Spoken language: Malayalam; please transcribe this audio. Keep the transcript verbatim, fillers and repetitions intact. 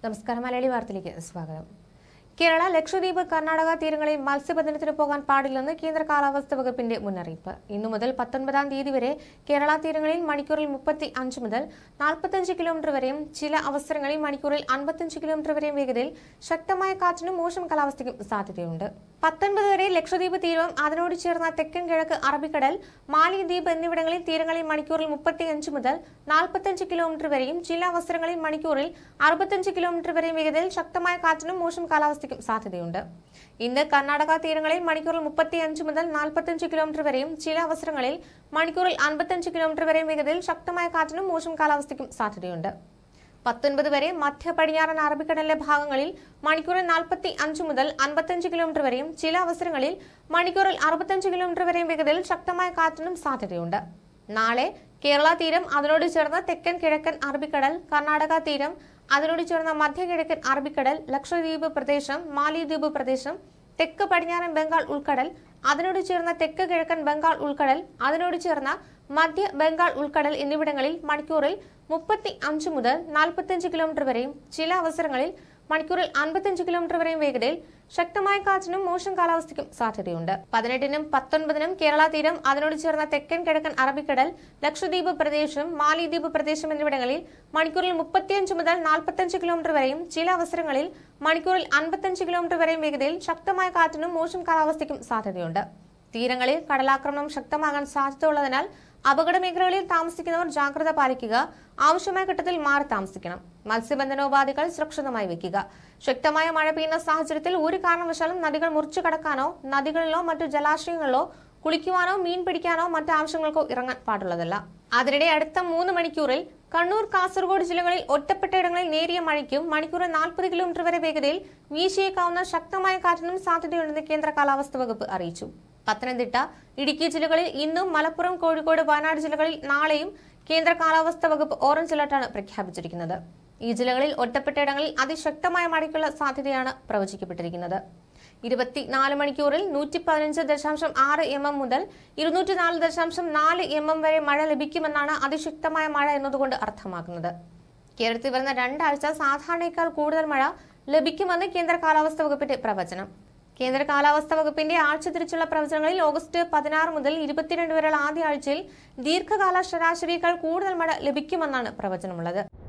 നമസ്കാരം മലയാളി വാർത്തയിലേക്ക് സ്വാഗതം. കേരള, ലക്ഷദ്വീപ്, കർണാടക തീരങ്ങളിൽ മത്സ്യബന്ധനത്തിന് പോകാൻ പാടില്ലെന്ന് കേന്ദ്ര കാലാവസ്ഥാ വകുപ്പിന്റെ മുന്നറിയിപ്പ്. ഇന്നു മുതൽ പത്തൊൻപതാം തീയതി വരെ കേരള തീരങ്ങളിൽ മണിക്കൂറിൽ മുപ്പത്തി അഞ്ച് മുതൽ നാൽപ്പത്തഞ്ച് കിലോമീറ്റർ വരെയും ചില അവസരങ്ങളിൽ മണിക്കൂറിൽ അൻപത്തഞ്ച് കിലോമീറ്റർ വരെയും വേഗതയിൽ ശക്തമായ കാറ്റിനും മോശം കാലാവസ്ഥയ്ക്കും സാധ്യതയുണ്ട്. പത്തൊൻപത് വരെ ലക്ഷദ്വീപ് തീരവും അതിനോട് ചേർന്ന തെക്കൻ കിഴക്ക് അറബിക്കടൽ, മാലിദ്വീപ് എന്നിവിടങ്ങളിൽ തീരങ്ങളിൽ മണിക്കൂറിൽ മുപ്പത്തി അഞ്ച് മുതൽ നാൽപ്പത്തഞ്ച് കിലോമീറ്റർ വരെയും ചില അവസരങ്ങളിൽ മണിക്കൂറിൽ അറുപത്തഞ്ച് കിലോമീറ്റർ വരെയും വേഗതയിൽ ശക്തമായ കാറ്റിനും മോശം കാലാവസ്ഥയ്ക്കും സാധ്യതയുണ്ട്. ഇന്ന് കർണാടക തീരങ്ങളിൽ മണിക്കൂറിൽ മുപ്പത്തി അഞ്ച് മുതൽ നാൽപ്പത്തഞ്ച് കിലോമീറ്റർ വരെയും ചില അവസരങ്ങളിൽ മണിക്കൂറിൽ അൻപത്തഞ്ച് കിലോമീറ്റർ വരെയും വേഗതയിൽ ശക്തമായ കാറ്റിനും മോശം കാലാവസ്ഥയ്ക്കും സാധ്യതയുണ്ട്. പത്തൊൻപത് വരെ മധ്യ പടിഞ്ഞാറൻ അറബിക്കടലിലെ ഭാഗങ്ങളിൽ മണിക്കൂറിൽ നാൽപ്പത്തി അഞ്ച് മുതൽ അൻപത്തഞ്ച് കിലോമീറ്റർ വരെയും ചില അവസരങ്ങളിൽ മണിക്കൂറിൽ അറുപത്തഞ്ച് കിലോമീറ്റർ വരെയും വേഗതയിൽ ശക്തമായ കാറ്റിനും സാധ്യതയുണ്ട്. നാളെ കേരള തീരം അതിനോട് ചേർന്ന തെക്കൻ കിഴക്കൻ അറബിക്കടൽ, കർണാടക തീരം അതിനോട് ചേർന്ന മധ്യ കിഴക്കൻ അറബിക്കടൽ, ലക്ഷദ്വീപ് പ്രദേശം, മാലിദ്വീപ് പ്രദേശം, തെക്ക് പടിഞ്ഞാറൻ ബംഗാൾ ഉൾക്കടൽ അതിനോട് ചേർന്ന തെക്ക് കിഴക്കൻ ബംഗാൾ ഉൾക്കടൽ അതിനോട് ചേർന്ന മധ്യ ബംഗാൾ ഉൾക്കടൽ എന്നിവിടങ്ങളിൽ മണിക്കൂറിൽ മുപ്പത്തി അഞ്ച് മുതൽ നാൽപ്പത്തഞ്ച് കിലോമീറ്റർ വരെയും ചില അവസരങ്ങളിൽ മണിക്കൂറിൽ അൻപത്തഞ്ച് കിലോമീറ്റർ വരെയും വേഗതയിൽ ശക്തമായ കാറ്റിനും മോശം കാലാവസ്ഥയ്ക്കും സാധ്യതയുണ്ട്. പതിനെട്ടിനും പത്തൊൻപതിനും കേരള തീരം അതിനോട് ചേർന്ന തെക്കൻ കിഴക്കൻ അറബിക്കടൽ, ലക്ഷദ്വീപ് പ്രദേശം, മാലിദ്വീപ് പ്രദേശം എന്നിവിടങ്ങളിൽ മണിക്കൂറിൽ മുപ്പത്തിയഞ്ച് മുതൽ നാൽപ്പത്തഞ്ച് കിലോമീറ്റർ വരെയും ചില അവസരങ്ങളിൽ മണിക്കൂറിൽ അൻപത്തഞ്ച് കിലോമീറ്റർ വരെയും വേഗതയിൽ ശക്തമായ കാറ്റിനും മോശം കാലാവസ്ഥയ്ക്കും സാധ്യതയുണ്ട്. തീരങ്ങളിൽ കടലാക്രമണം ശക്തമാകാൻ സാധ്യതയുള്ളതിനാൽ അപകട മേഖലകളിൽ താമസിക്കുന്നവർ ജാഗ്രത പാലിക്കുക. ആവശ്യമായ ഘട്ടത്തിൽ മാറി താമസിക്കണം. മത്സ്യബന്ധനോപാധികൾ സുരക്ഷിതമായി വെക്കുക. ശക്തമായ മഴ പെയ്യുന്ന സാഹചര്യത്തിൽ ഒരു കാരണവശാലും നദികൾ മുറിച്ചു കടക്കാനോ നദികളിലോ മറ്റു ജലാശയങ്ങളിലോ കുളിക്കുവാനോ മീൻ പിടിക്കാനോ മറ്റു ആവശ്യങ്ങൾക്കോ ഇറങ്ങാൻ പാടുള്ളതല്ല. അതിനിടെ അടുത്ത മൂന്ന് മണിക്കൂറിൽ കണ്ണൂർ, കാസർഗോഡ് ജില്ലകളിൽ ഒറ്റപ്പെട്ടയിടങ്ങളിൽ നേരിയ മഴയ്ക്കും മണിക്കൂറിൽ നാൽപ്പത് കിലോമീറ്റർ വരെ വേഗതയിൽ വീശിയേക്കാവുന്ന ശക്തമായ കാറ്റിനും സാധ്യതയുണ്ടെന്ന് കേന്ദ്ര കാലാവസ്ഥാ വകുപ്പ് അറിയിച്ചു. പത്തനംതിട്ട, ഇടുക്കി ജില്ലകളിൽ ഇന്നും, മലപ്പുറം, കോഴിക്കോട്, വയനാട് ജില്ലകളിൽ നാളെയും കേന്ദ്ര കാലാവസ്ഥാ വകുപ്പ് ഓറഞ്ച് അലർട്ടാണ് പ്രഖ്യാപിച്ചിരിക്കുന്നത്. ഈ ജില്ലകളിൽ ഒറ്റപ്പെട്ടയിടങ്ങളിൽ അതിശക്തമായ മഴയ്ക്കുള്ള സാധ്യതയാണ് പ്രവചിക്കപ്പെട്ടിരിക്കുന്നത്. ഇരുപത്തിനാല് മണിക്കൂറിൽ നൂറ്റി പതിനഞ്ച് ദശാംശം ആറ് എം എം മുതൽ ഇരുന്നൂറ്റി നാല് ദശാംശം നാല് എം എം വരെ മഴ ലഭിക്കുമെന്നാണ് അതിശക്തമായ മഴ എന്നതുകൊണ്ട് അർത്ഥമാക്കുന്നത്. കേരളത്തിൽ വരുന്ന രണ്ടാഴ്ച സാധാരണയേക്കാൾ കൂടുതൽ മഴ ലഭിക്കുമെന്ന് കേന്ദ്ര കാലാവസ്ഥാ വകുപ്പിന്റെ പ്രവചനം. കേന്ദ്ര കാലാവസ്ഥാ വകുപ്പിന്റെ ആഴ്ച തിരിച്ചുള്ള പ്രവചനങ്ങളിൽ ഓഗസ്റ്റ് പതിനാറ് മുതൽ ഇരുപത്തിരണ്ട് വരെയുള്ള ആദ്യ ആഴ്ചയിൽ ദീർഘകാല ശരാശരിയേക്കാൾ കൂടുതൽ മഴ ലഭിക്കുമെന്നാണ് പ്രവചനമുള്ളത്.